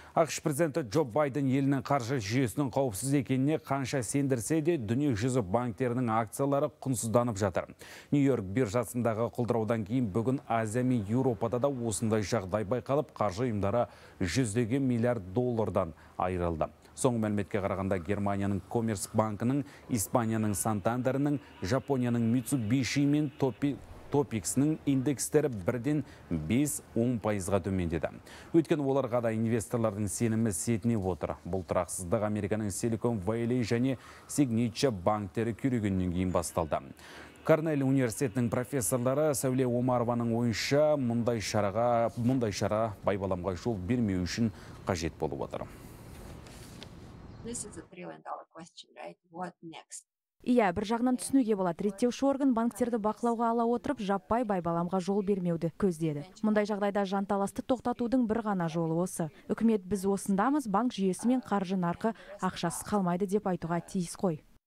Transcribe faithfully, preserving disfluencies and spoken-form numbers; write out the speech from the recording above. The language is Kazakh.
ақш президенті Джо Байден елінің қаржы жүйесінің қауіпсіз екеніне қанша сендірсе де, дүние жүзі банктерінің акциялары құнсызданып жатыр. Нью-Йорк биржасындағы құлдыраудан кейін бүгін Азия мен Еуропада да осындай жағдай байқалып, қаржы ұйымдары жүздеген миллиард доллардан айырылды. Соңғы мәліметке қарағанда Германияның Коммерцбанкінің, Испанияның Сантандерінің, Жапонияның Митсубиши мен Топи Топиксінің индекстері бірден бес-он пайызға төмендеді. Өйткені оларға да инвесторлардың сенімі сетінеп отыр. Бұл тұрақсыздық Американың Silicon Valley және Signature банктері күйрегеннен кейін басталды. Корнелл университетінің профессорлары Сәуле Омарованың ойынша мұндай шараға, мұндай шара байбаламға жол бермеу үшін қажет болып отыр. Иә, бір жағынан түсінуге болады. Реттеуші орган банктерді бақылауға ала отырып, жаппай байбаламға жол бермеуді көздеді. Мұндай жағдайда жанталасты тоқтатудың бір ғана жолы осы. Үкімет біз осындамыз, банк жүйесі мен қаржы нарқы ақшасыз қалмайды деп айтуға тиіс қой.